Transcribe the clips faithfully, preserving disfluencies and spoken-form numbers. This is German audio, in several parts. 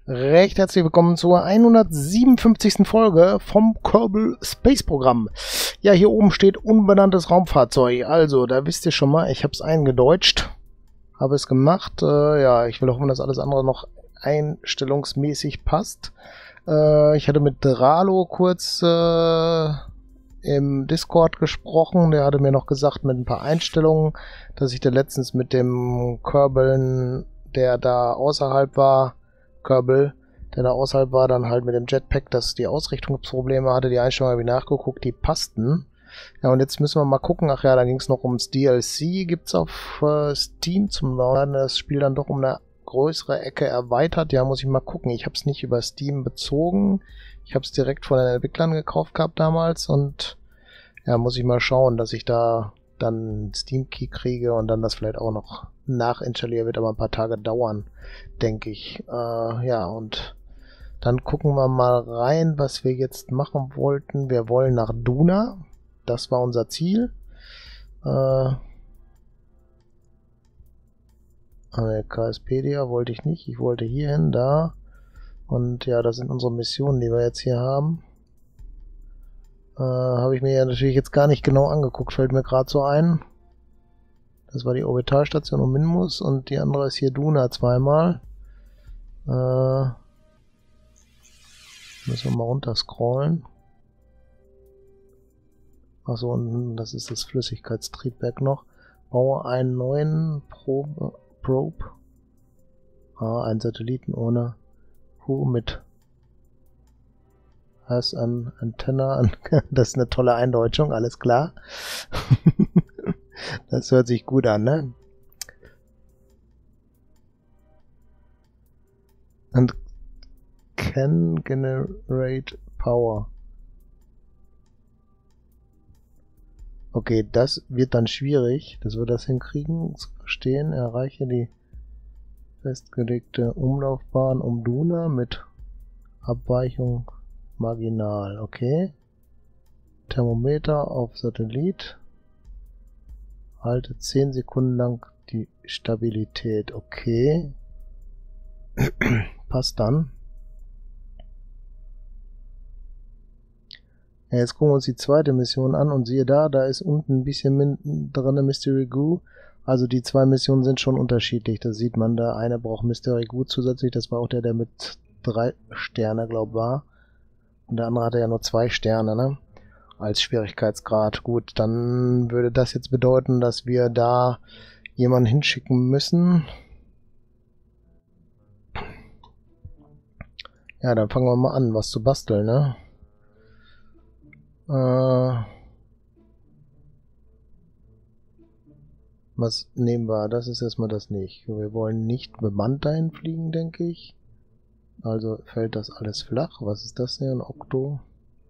Recht herzlich willkommen zur hundertsiebenundfünfzigsten Folge vom Kerbal Space Programm. Ja, hier oben steht unbenanntes Raumfahrzeug. Also, da wisst ihr schon mal, ich habe es eingedeutscht. Habe es gemacht. Äh, ja, ich will hoffen, dass alles andere noch einstellungsmäßig passt. Äh, ich hatte mit Dralo kurz äh, im Discord gesprochen. Der hatte mir noch gesagt mit ein paar Einstellungen, dass ich da letztens mit dem Kerbal, der da außerhalb war, Kerbal, der da außerhalb war, dann halt mit dem Jetpack, dass die Ausrichtungsprobleme hatte. Die Einstellungen habe ich nachgeguckt, die passten. Ja, und jetzt müssen wir mal gucken. Ach ja, da ging es noch ums D L C. Gibt's auf äh, Steam zum Laden. Das Spiel dann doch um eine größere Ecke erweitert. Ja, muss ich mal gucken. Ich habe es nicht über Steam bezogen. Ich habe es direkt von den Entwicklern gekauft gehabt damals. Und ja, muss ich mal schauen, dass ich da dann Steam Key kriege und dann das vielleicht auch noch nachinstallieren. Wird aber ein paar Tage dauern, denke ich. Äh, ja, und dann gucken wir mal rein, was wir jetzt machen wollten. Wir wollen nach Duna. Das war unser Ziel. Äh, Kspedia wollte ich nicht. Ich wollte hier hin, da. Und ja, das sind unsere Missionen, die wir jetzt hier haben. Äh, habe ich mir ja natürlich jetzt gar nicht genau angeguckt. Fällt mir gerade so ein. Das war die Orbitalstation um Minmus und die andere ist hier Duna zweimal. Äh, müssen wir mal runter scrollen. Achso, und das ist das Flüssigkeitstriebwerk noch. Baue einen neuen Probe, Probe. Ah, einen Satelliten ohne Hu mit. Has an Antenna. An das ist eine tolle Eindeutschung, alles klar. Das hört sich gut an, ne? And can generate power. Okay, das wird dann schwierig, dass wir das hinkriegen zu verstehen. Erreiche die festgelegte Umlaufbahn um Duna mit Abweichung marginal. Okay. Thermometer auf Satellit. Halte zehn Sekunden lang die Stabilität. Okay. Passt dann. Ja, jetzt gucken wir uns die zweite Mission an und siehe da, da ist unten ein bisschen drin Mystery Goo. Also die zwei Missionen sind schon unterschiedlich. Das sieht man. Der eine braucht Mystery Goo zusätzlich. Das war auch der, der mit drei Sterne, glaube ich, war. Und der andere hatte ja nur zwei Sterne, ne? Als Schwierigkeitsgrad. Gut, dann würde das jetzt bedeuten, dass wir da jemanden hinschicken müssen. Ja, dann fangen wir mal an, was zu basteln, ne? Äh, was nehmen wir? Das ist erstmal das nicht. Wir wollen nicht bemannt dahin fliegen, denke ich. Also fällt das alles flach. Was ist das hier? Ein Okto?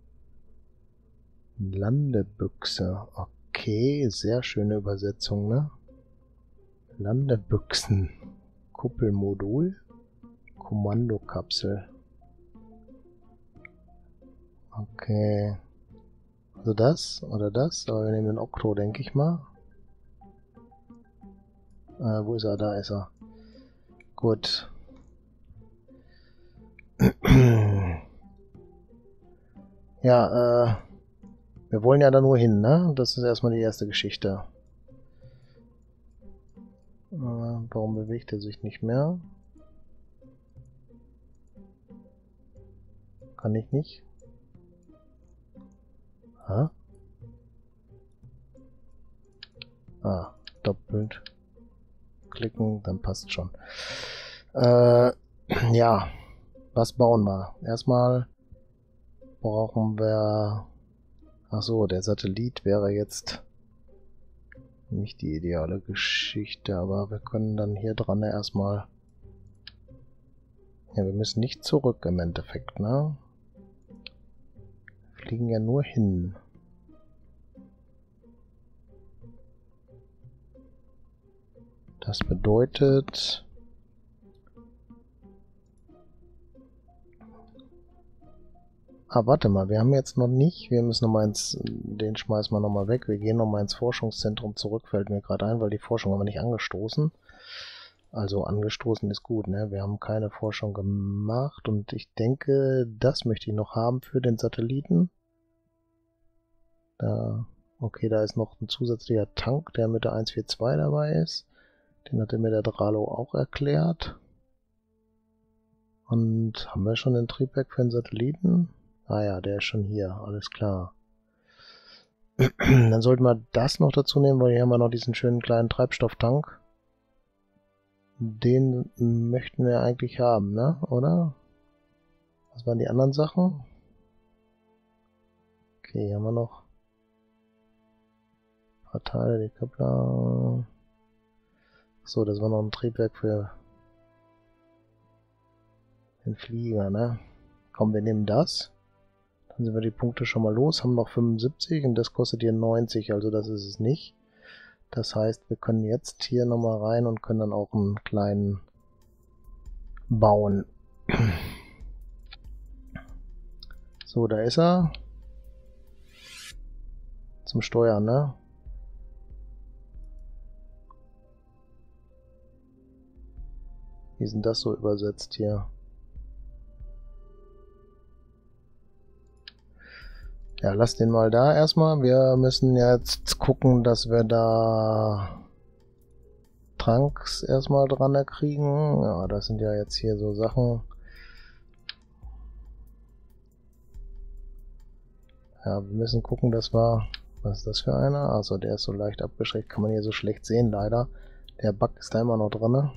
Landebüchse. Okay, sehr schöne Übersetzung, ne? Landebüchsen. Kuppelmodul. Kommandokapsel. Okay. Also das oder das, aber wir nehmen den Okto, denke ich mal. Äh, wo ist er? Da ist er. Gut. Ja, äh, wir wollen ja da nur hin, ne? Das ist erstmal die erste Geschichte. Äh, warum bewegt er sich nicht mehr? Kann ich nicht? Ha? Ah, doppelt klicken, dann passt schon. Äh, ja, was bauen wir? Erstmal brauchen wir... Ach so, der Satellit wäre jetzt nicht die ideale Geschichte, aber wir können dann hier dran erstmal... Ja, wir müssen nicht zurück im Endeffekt, ne? Wir fliegen ja nur hin. Das bedeutet... Ah, warte mal, wir haben jetzt noch nicht, wir müssen noch mal ins, den schmeißen wir noch mal weg, wir gehen noch mal ins Forschungszentrum zurück, fällt mir gerade ein, weil die Forschung haben wir nicht angestoßen. Also angestoßen ist gut, ne? Wir haben keine Forschung gemacht und ich denke, das möchte ich noch haben für den Satelliten. Da, okay, da ist noch ein zusätzlicher Tank, der mit der eins vier zwei dabei ist. Den hatte mir der Dralo auch erklärt. Und haben wir schon ein Triebwerk für den Satelliten? Ah ja, der ist schon hier, alles klar. Dann sollten wir das noch dazu nehmen, weil hier haben wir noch diesen schönen kleinen Treibstofftank. Den möchten wir eigentlich haben, ne? Oder? Was waren die anderen Sachen? Okay, hier haben wir noch ein paar Teile, die Koppler. Achso, das war noch ein Triebwerk für den Flieger, ne? Komm, wir nehmen das. Dann sind wir die Punkte schon mal los, haben noch fünfundsiebzig und das kostet hier neunzig, also das ist es nicht. Das heißt, wir können jetzt hier nochmal rein und können dann auch einen kleinen bauen. So, da ist er. Zum Steuern, ne? Wie ist denn das so übersetzt hier? Ja, lass den mal da erstmal. Wir müssen jetzt gucken, dass wir da Tranks erstmal dran kriegen. Ja, das sind ja jetzt hier so Sachen. Ja, wir müssen gucken, dass wir... Was ist das für einer? Also der ist so leicht abgeschreckt. Kann man hier so schlecht sehen, leider. Der Bug ist da immer noch drin.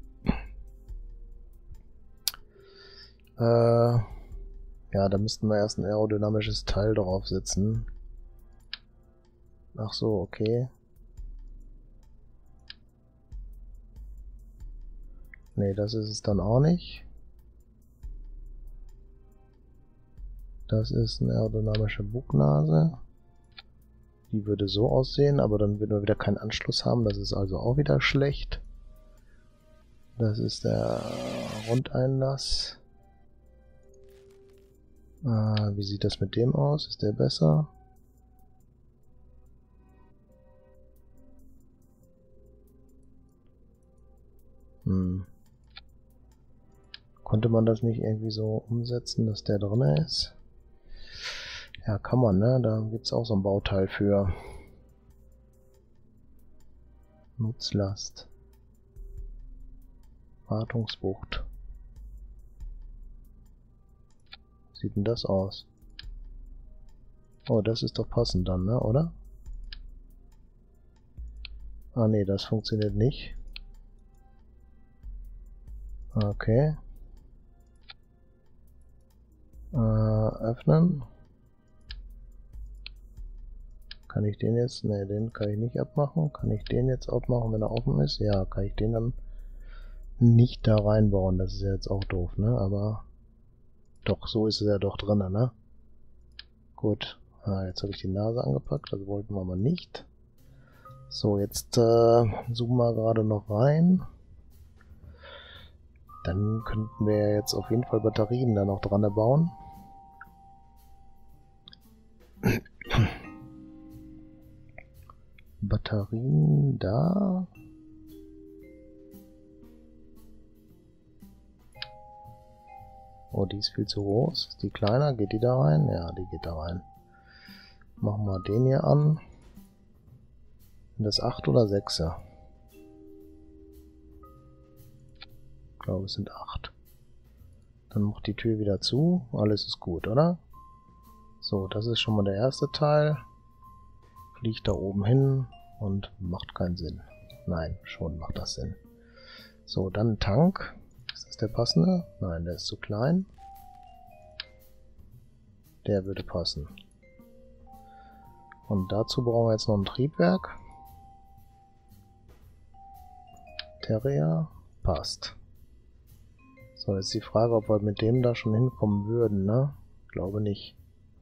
Äh... Ja, da müssten wir erst ein aerodynamisches Teil draufsetzen. Ach so, okay. Nee, das ist es dann auch nicht. Das ist eine aerodynamische Bugnase. Die würde so aussehen, aber dann würden wir wieder keinen Anschluss haben. Das ist also auch wieder schlecht. Das ist der Rundeinlass. Ah, wie sieht das mit dem aus? Ist der besser? Hm. Konnte man das nicht irgendwie so umsetzen, dass der drin ist? Ja, kann man, ne? Da gibt es auch so ein Bauteil für. Nutzlast. Wartungsbucht. Wie sieht denn das aus? Oh, das ist doch passend dann, ne, oder? Ah, ne, das funktioniert nicht. Okay. Äh, öffnen. Kann ich den jetzt? Ne, den kann ich nicht abmachen. Kann ich den jetzt abmachen, wenn er offen ist? Ja, kann ich den dann nicht da reinbauen. Das ist ja jetzt auch doof, ne? Aber doch, so ist es ja doch drin, ne? Gut. Ah, jetzt habe ich die Nase angepackt. Das wollten wir aber nicht. So, jetzt äh, zoomen wir gerade noch rein. Dann könnten wir jetzt auf jeden Fall Batterien da noch dran bauen. Batterien da. Oh, die ist viel zu groß. Ist die kleiner? Geht die da rein? Ja, die geht da rein. Machen wir den hier an. Sind das acht oder sechs? Ich glaube, es sind acht. Dann macht die Tür wieder zu. Alles ist gut, oder? So, das ist schon mal der erste Teil. Fliegt da oben hin und macht keinen Sinn. Nein, schon macht das Sinn. So, dann ein Tank. Ist das der passende? Nein, der ist zu klein. Der würde passen. Und dazu brauchen wir jetzt noch ein Triebwerk. Terrier passt. So, jetzt die Frage, ob wir mit dem da schon hinkommen würden, ne? Glaube nicht.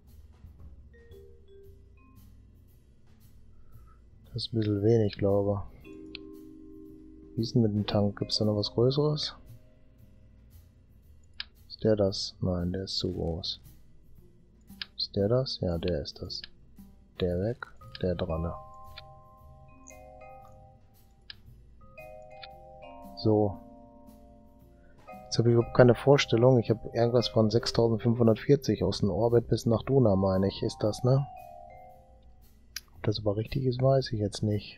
Das ist ein bisschen wenig, glaube ich. Wie ist denn mit dem Tank? Gibt es da noch was Größeres? Ist der das? Nein, der ist zu groß. Ist der das? Ja, der ist das. Der weg, der dran. So. Jetzt habe ich überhaupt keine Vorstellung. Ich habe irgendwas von sechstausendfünfhundertvierzig aus dem Orbit bis nach Duna, meine ich, ist das, ne? Ob das aber richtig ist, weiß ich jetzt nicht.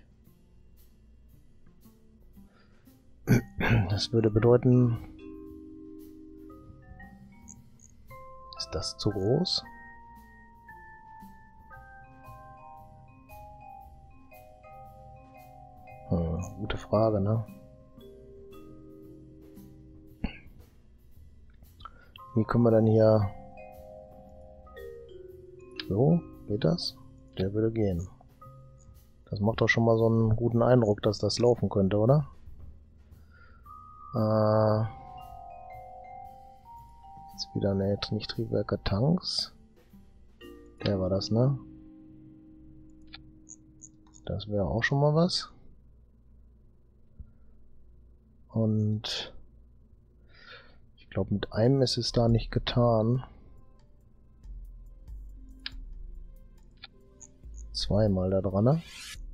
Das würde bedeuten... Ist das zu groß? Hm, gute Frage, ne? Wie können wir denn hier... So, geht das? Der würde gehen. Das macht doch schon mal so einen guten Eindruck, dass das laufen könnte, oder? Äh... Jetzt wieder, ne, nicht Triebwerke, Tanks. Der war das, ne? Das wäre auch schon mal was. Und ich glaube, mit einem ist es da nicht getan. Zweimal da dran, ne?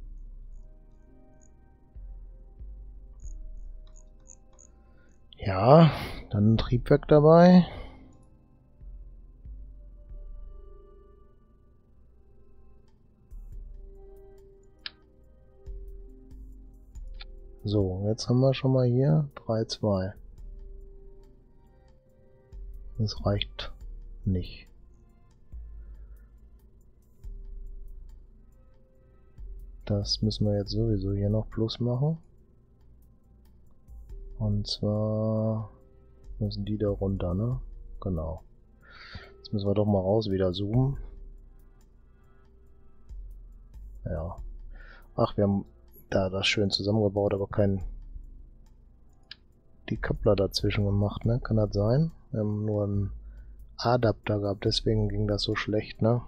Ja, dann ein Triebwerk dabei. So, jetzt haben wir schon mal hier drei zwei. Das reicht nicht. Das müssen wir jetzt sowieso hier noch plus machen. Und zwar müssen die da runter, ne? Genau. Jetzt müssen wir doch mal raus wieder zoomen. Ja. Ach, wir haben da das schön zusammengebaut, aber kein Decoupler dazwischen gemacht, ne? Kann das sein? Wir haben nur einen Adapter gehabt, deswegen ging das so schlecht, ne?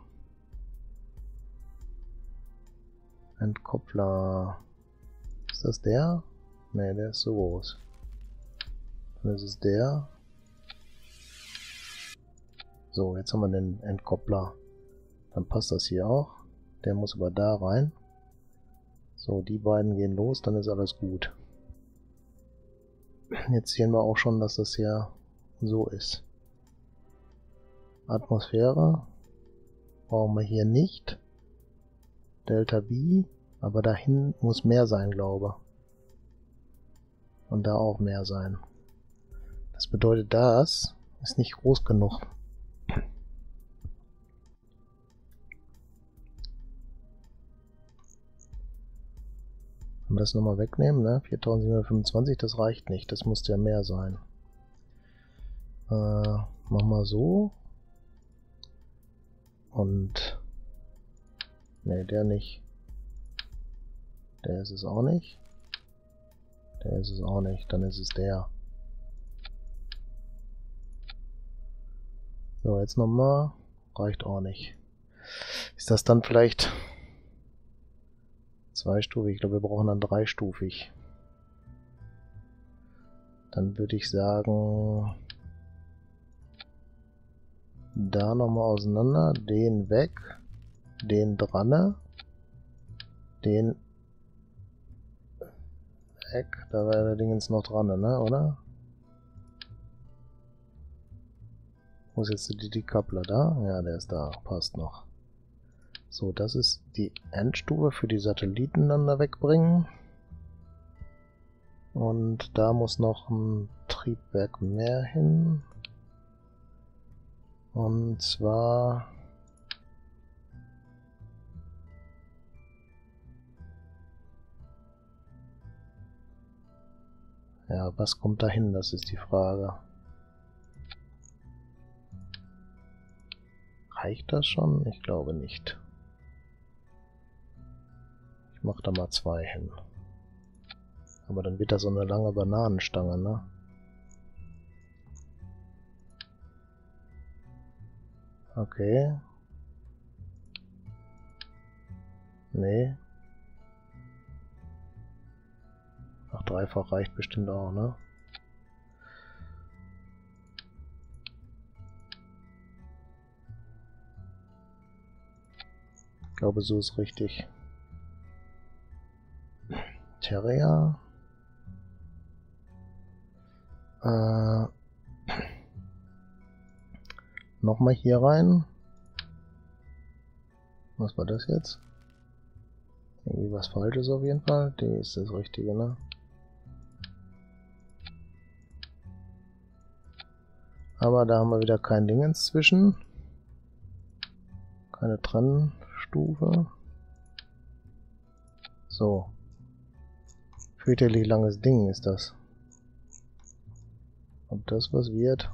Entkoppler. Ist das der? Ne, der ist so groß. Dann ist es der. So, jetzt haben wir den Entkoppler. Dann passt das hier auch. Der muss aber da rein. So, die beiden gehen los, dann ist alles gut. Jetzt sehen wir auch schon, dass das hier so ist. Atmosphäre brauchen wir hier nicht. Delta B, aber dahin muss mehr sein, glaube ich. Und da auch mehr sein. Das bedeutet, das ist nicht groß genug. Wenn wir das nochmal wegnehmen, ne? viertausendsiebenhundertfünfundzwanzig, das reicht nicht. Das muss ja mehr sein. Äh, machen wir so. Und... Ne, der nicht. Der ist es auch nicht. Der ist es auch nicht. Dann ist es der. So, jetzt nochmal. Reicht auch nicht. Ist das dann vielleicht... zweistufig? Ich glaube, wir brauchen dann dreistufig. Dann würde ich sagen... Da nochmal auseinander. Den weg. Den dran. Den weg. Da wäre der Dingens noch dran, ne? Oder? Wo ist jetzt die Decoupler da? Ja, der ist da. Passt noch. So, das ist die Endstufe für die Satelliten dann da wegbringen. Und da muss noch ein Triebwerk mehr hin. Und zwar... Ja, was kommt da hin? Das ist die Frage. Reicht das schon? Ich glaube nicht. Ich mache da mal zwei hin. Aber dann wird das so eine lange Bananenstange, ne? Okay. Nee. Ach, dreifach reicht bestimmt auch, ne? Ich glaube, so ist richtig. Terrier. Äh, Nochmal hier rein. Was war das jetzt? Irgendwie was Falsches auf jeden Fall. Die ist das Richtige, ne? Aber da haben wir wieder kein Ding inzwischen. Keine Trennstufe. So. Fürchterlich langes Ding ist das. Ob das was wird?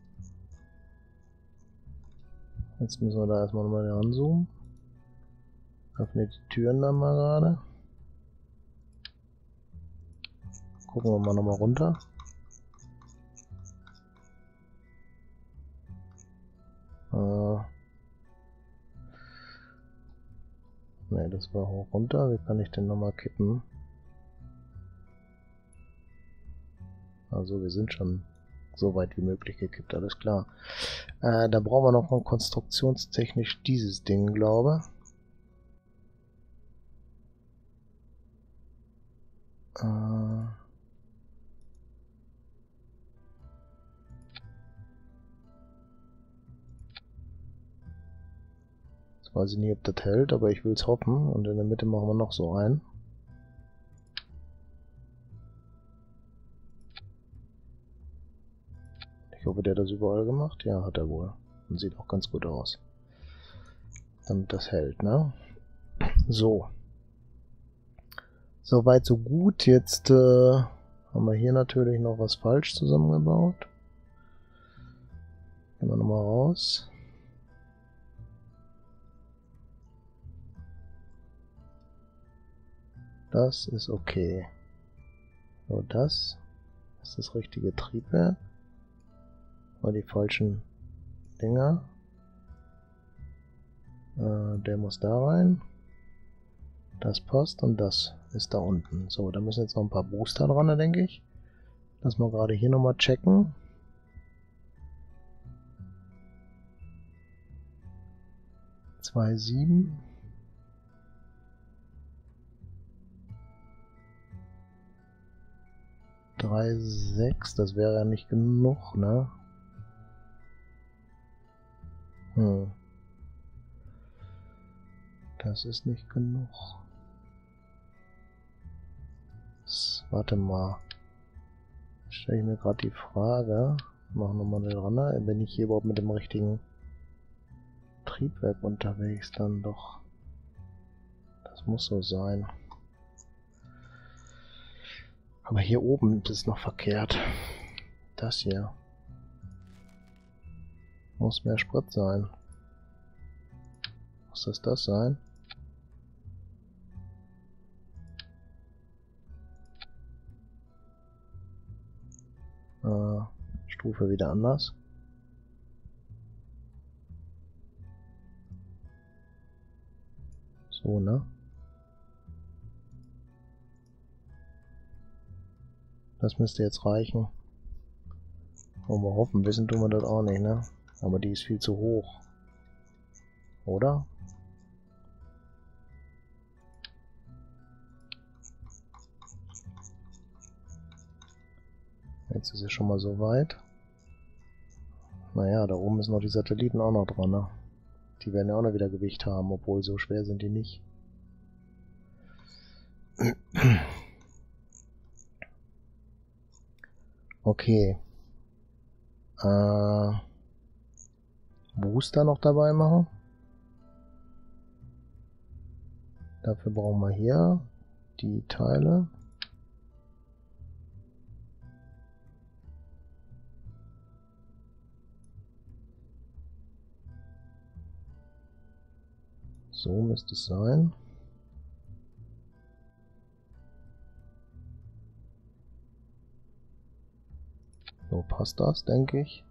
Jetzt müssen wir da erstmal mal ranzoomen. Öffnet die Türen dann mal gerade. Gucken wir mal nochmal runter. Äh. Ne, das war hoch runter. Wie kann ich denn nochmal kippen? Also wir sind schon so weit wie möglich gekippt, alles klar. Äh, da brauchen wir noch mal konstruktionstechnisch dieses Ding, glaube ich. Äh Jetzt weiß ich nicht, ob das hält, aber ich will es hoffen. Und in der Mitte machen wir noch so ein. Ich hoffe, der hat das überall gemacht. Ja, hat er wohl. Und sieht auch ganz gut aus. Damit das hält, ne? So. Soweit, so gut. Jetzt äh, haben wir hier natürlich noch was falsch zusammengebaut. Gehen wir nochmal raus. Das ist okay. So, das ist das richtige Triebwerk. Mal die falschen Dinger. Äh, der muss da rein. Das passt und das ist da unten. So, da müssen jetzt noch ein paar Booster dran, denke ich. Lass mal gerade hier nochmal checken. zwei Komma sieben. drei Komma sechs, das wäre ja nicht genug, ne? Hm. Das ist nicht genug. Das, warte mal. Stelle ich mir gerade die Frage. Machen wir mal dran. Bin ich hier überhaupt mit dem richtigen Triebwerk unterwegs? Dann doch. Das muss so sein. Aber hier oben ist es noch verkehrt. Das hier. Muss mehr Sprit sein. Muss das das sein? Äh, Stufe wieder anders. So, ne? Das müsste jetzt reichen. Wollen wir hoffen, wissen tun wir das auch nicht, ne? Aber die ist viel zu hoch. Oder? Jetzt ist es schon mal so weit. Naja, da oben ist noch die Satelliten auch noch dran, ne? Die werden ja auch noch wieder Gewicht haben, obwohl so schwer sind die nicht. Okay. Äh, Booster noch dabei machen. Dafür brauchen wir hier die Teile. So müsste es sein. So passt das, denke ich.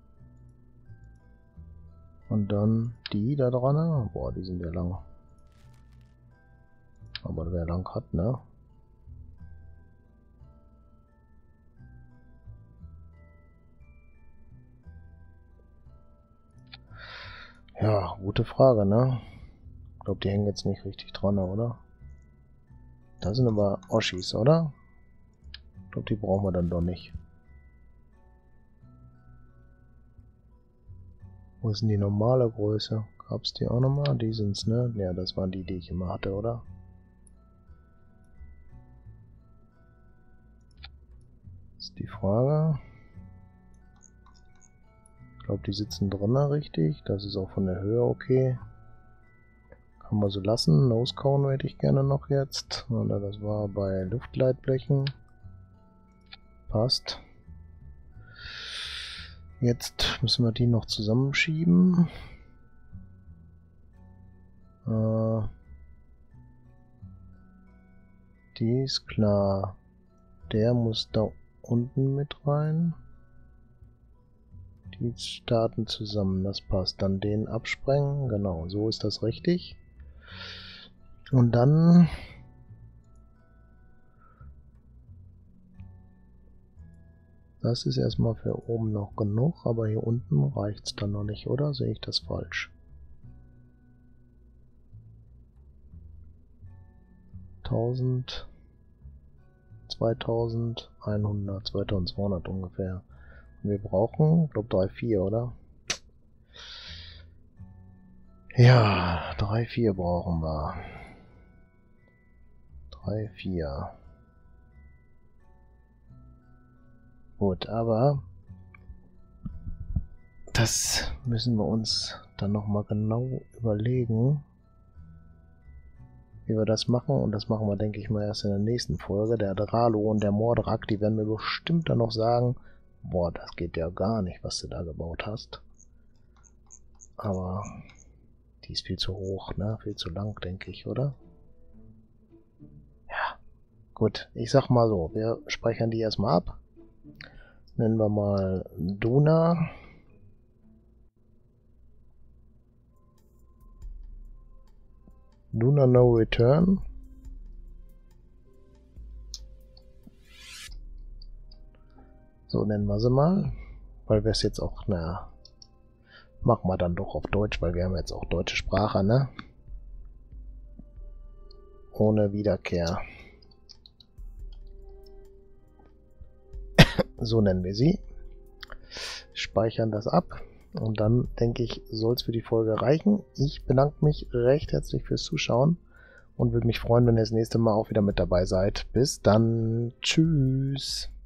Und dann die da dran. Boah, die sind ja lang. Aber wer lang hat, ne? Ja, gute Frage, ne? Ich glaube, die hängen jetzt nicht richtig dran, oder? Da sind aber Oschis, oder? Ich glaube, die brauchen wir dann doch nicht. Wo ist denn die normale Größe? Gab es die auch nochmal? Die sind's, ne? Ja, das waren die, die ich immer hatte, oder? Das ist die Frage. Ich glaube, die sitzen drinnen richtig. Das ist auch von der Höhe okay. Kann man so lassen. Nose Cone hätte ich gerne noch jetzt. Oder das war bei Luftleitblechen. Passt. Jetzt müssen wir die noch zusammenschieben. Äh, die ist klar. Der muss da unten mit rein. Die starten zusammen, das passt. Dann den absprengen, genau, so ist das richtig. Und dann das ist erstmal für oben noch genug, aber hier unten reicht es dann noch nicht, oder? Sehe ich das falsch? tausend, zweitausendeinhundert, zweitausendzweihundert ungefähr. Und wir brauchen, ich glaube, drei, vier, oder? Ja, drei, vier brauchen wir. drei, vier. Gut, aber das müssen wir uns dann nochmal genau überlegen, wie wir das machen. Und das machen wir, denke ich mal, erst in der nächsten Folge. Der Dralo und der Mordrak, die werden mir bestimmt dann noch sagen, boah, das geht ja gar nicht, was du da gebaut hast. Aber die ist viel zu hoch, ne? Viel zu lang, denke ich, oder? Ja, gut. Ich sag mal so, wir speichern die erstmal ab. Nennen wir mal Duna. Duna No Return. So nennen wir sie mal. Weil wir es jetzt auch, na, machen wir dann doch auf Deutsch, weil wir haben jetzt auch deutsche Sprache, ne? Ohne Wiederkehr. So nennen wir sie. Speichern das ab. Und dann, denke ich, soll es für die Folge reichen. Ich bedanke mich recht herzlich fürs Zuschauen und würde mich freuen, wenn ihr das nächste Mal auch wieder mit dabei seid. Bis dann. Tschüss.